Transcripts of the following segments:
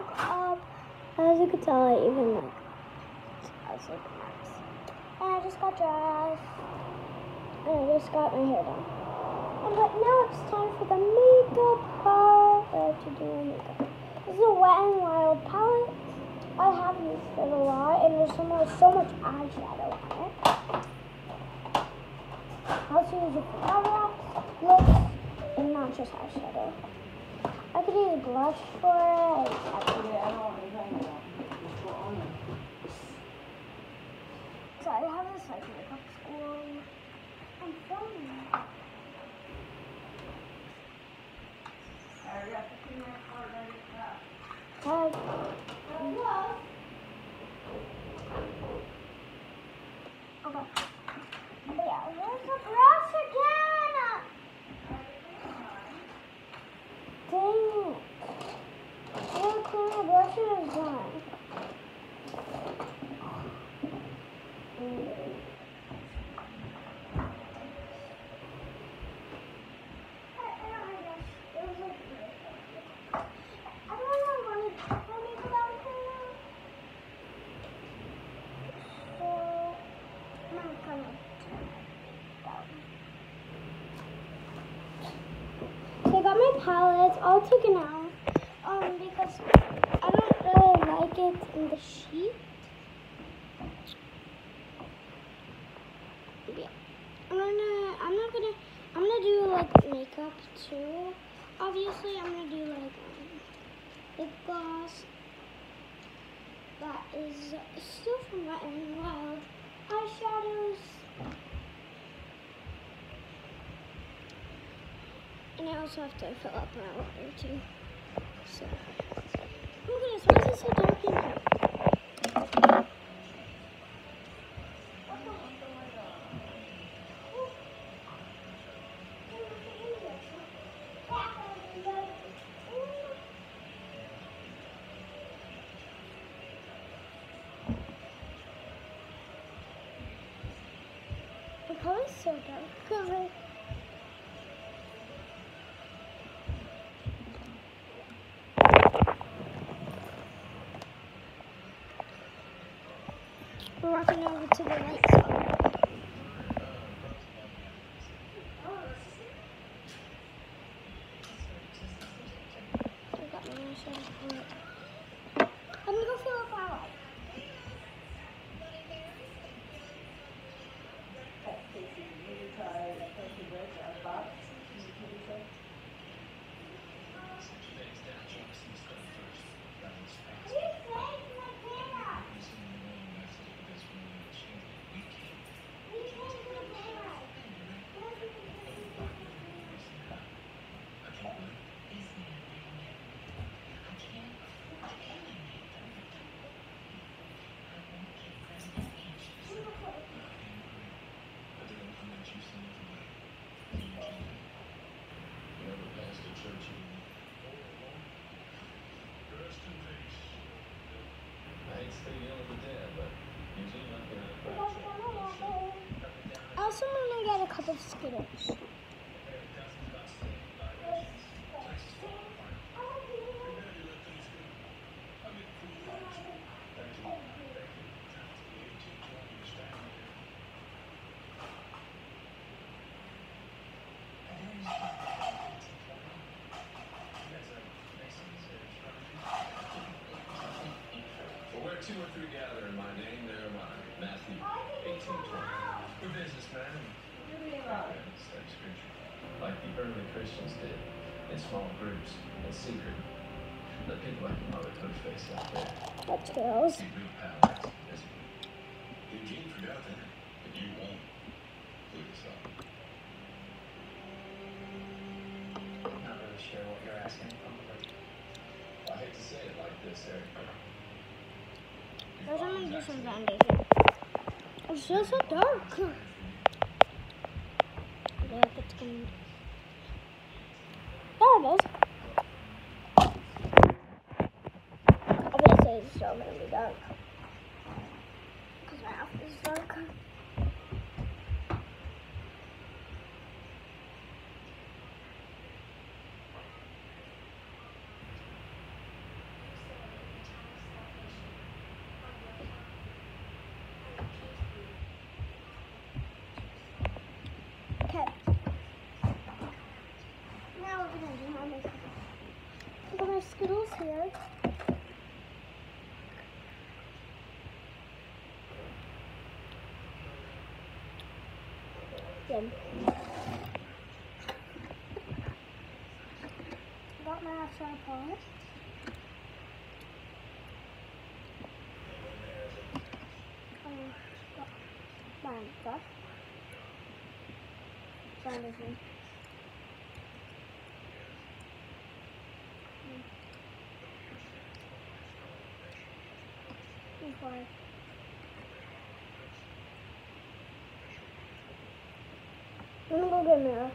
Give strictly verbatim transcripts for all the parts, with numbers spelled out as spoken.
woke up. As you could tell, I even like I was like nice. And I just got dressed. And I just got my hair done. And but now it's time for the makeup part. I have to do my makeup. This is a Wet n Wild palette. I have used it a lot, and there's so much, so much eyeshadow on it. I also use it for cover-ups, looks, and not just eyeshadow. I could use blush for it. So I have this like makeup school. I'm filming it. Tag. Okay. But yeah, where's the brush again? Dang it. Look, my brush is done. So I got my palettes all taken out um, because I don't really like it in the sheet. Yeah. I'm gonna, I'm not gonna, I'm gonna do like makeup too. Obviously, I'm gonna do like um, lip gloss. That is still from Wet n Wild. Eyeshadows. And I also have to fill up my water too. So, oh goodness, why is it so dark in here? The color's so dark. We're walking over to the light spot. I got my eyeshadow on it. I'm gonna go fill up my light. I also want to get a couple of Skittles. Two or three gather in my name, there am I. Matthew eighteen twenty. We're businessmen. Like the early Christians did, in small groups, in secret. Let people like your mother put her face out there. That's girls. See real palace. Eugene forgot that, but you won't. Please stop. I'm not really sure what you're asking from, but I hate to say it like this, Eric. First, I'm gonna do some foundation. It's still so dark. Look, it's going. There it is. Obviously, it's still gonna be dark because my outfit is dark. Skittles here. Good. Got my outside pot. Um, got my stuff. Find this one. Before. I'm gonna go get a mirror.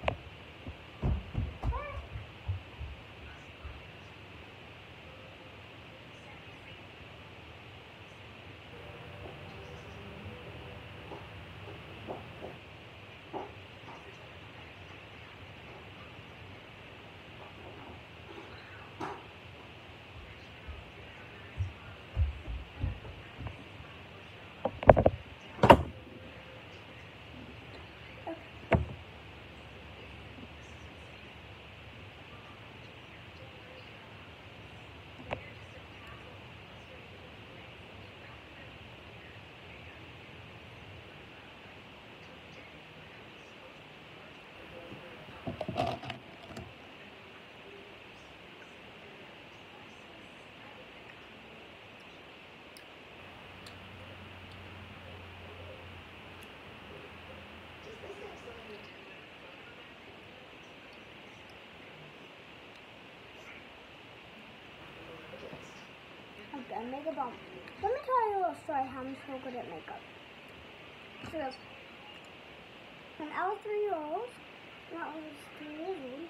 Okay, makeup on. Let me tell you a little story how I'm so good at makeup. So goes, when I was three years old, when I was three years old,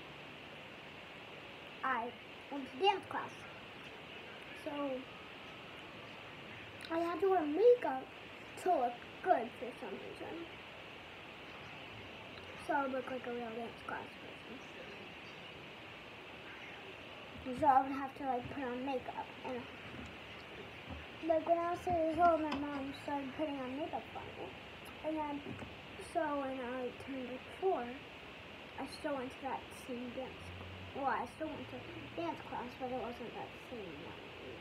I went to dance class. So I had to wear makeup to look good for some reason. So I would look like a real dance class person. So I would have to like put on makeup. And like when I was three years old, my mom started putting on makeup for me. And then, so when I turned like four, I still went to that same dance. Well, I still went to dance class, but it wasn't that same one.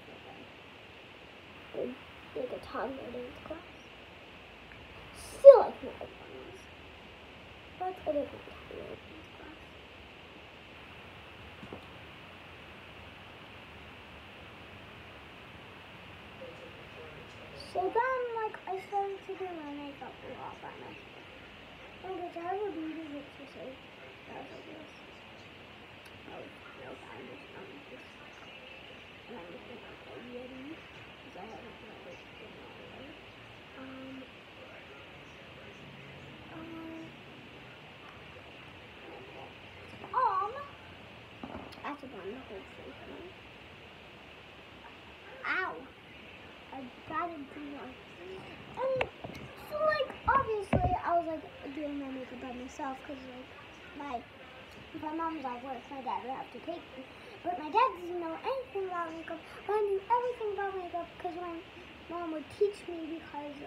It was like a toddler dance class. Still like my other ones, but it is my toddler dance class. So then, like, I started to do my makeup a lot by myself. Okay, so I have a beauty exercise. That was like this. Oh, no, I'm just, I'm just, and I'm just gonna like a Yeti, because I haven't really been on it. Um, um, um, that's a bun, the whole face of me. Ow! I batted too much. And so, like, obviously, I was, like, doing my makeup by myself, because, like, my, if my mom was at work, my dad would have to take me. But my dad doesn't know anything about makeup, but I knew everything about makeup, because my mom would teach me, because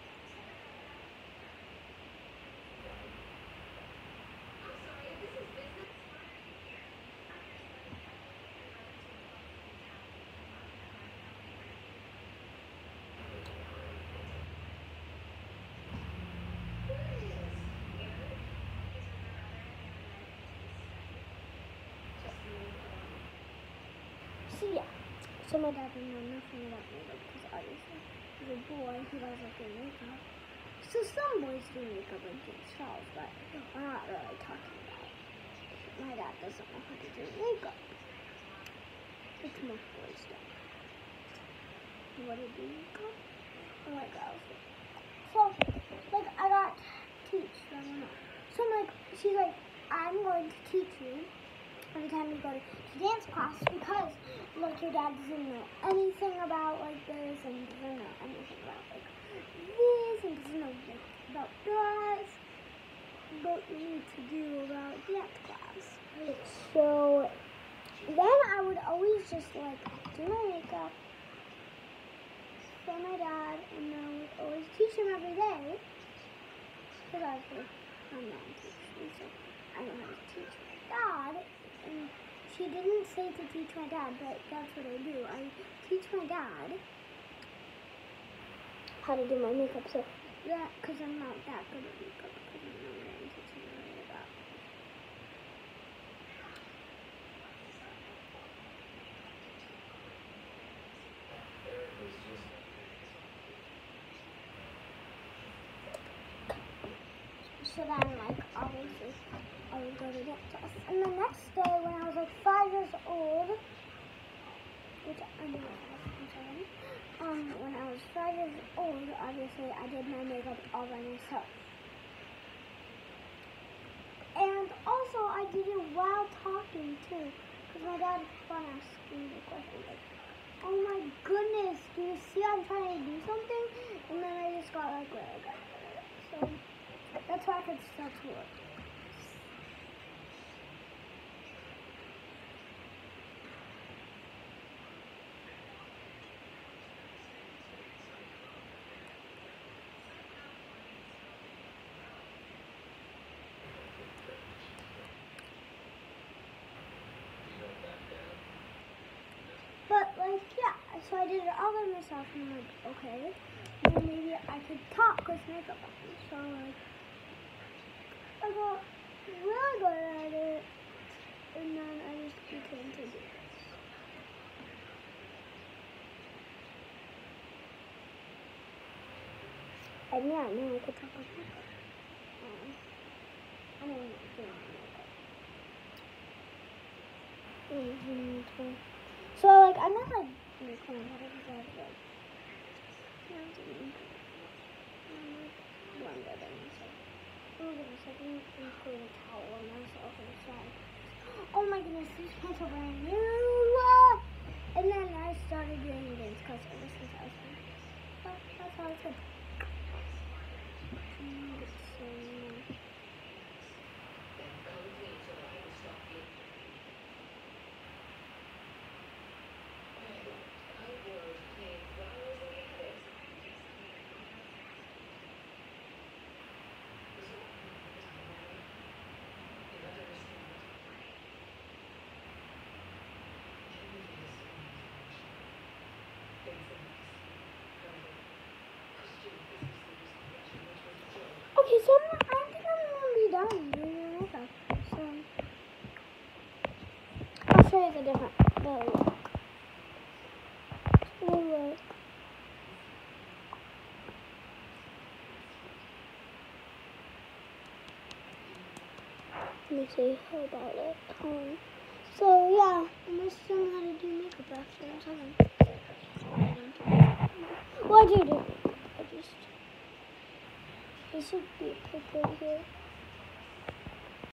so yeah, so my dad didn't know nothing about makeup because obviously he's a boy, he does like do makeup. So some boys do makeup like themselves, but we're not really talking about it. My dad doesn't know how to do makeup. It's most boys do. What to do makeup? Oh my god. So, like, I got teach, I don't know. So I'm like, she's like, I'm going to teach you every time you go to dance class because, like, your dad doesn't know anything about, like, this and doesn't know anything about, like, this and doesn't know like, about that. What you need to do about dance class. So, then I would always just, like, do my makeup for my dad, and I would always teach him every day because obviously my mom teaches me, so I know how to teach my dad. And she didn't say to teach my dad, but that's what I do. I teach my dad how to do my makeup, so that, because I'm not that good at makeup, because I'm not really teaching me about. So then, like, obviously, I would go to dance class. And the next day, when I was like five years old, which I know I'm sorry, um, when I was five years old, obviously, I did my makeup all by myself. And also, I did it while talking, too, because my dad kept on asking me questions, like, oh my goodness, do you see I'm trying to do something? And then I just got, like, really good at it. So that's why I could start to work. But, like, yeah, so I did it all by myself, and I'm like, okay, then maybe I could talk with makeup on. So, like, I got really good at it, and then I just became to do this. And yeah, now I could talk with makeup. Um, I don't know, doing makeup. Mm-hmm. So, like, I'm not, like, recording whatever that is. I'm blender than myself. Oh, goodness, I didn't include a towel on myself on the side. Oh my goodness, these pants are brand new! And then I started doing dance class ever since I was five. So, that's how it's good. Mm, it's so nice. Okay, so I'm, I think I'm gonna be done doing my makeup. So I'll show you the different the look. The look. Let me see how about it. Um, so yeah, I'm just learning how to do makeup after or something. Well, I do do. I just it should be a picture here.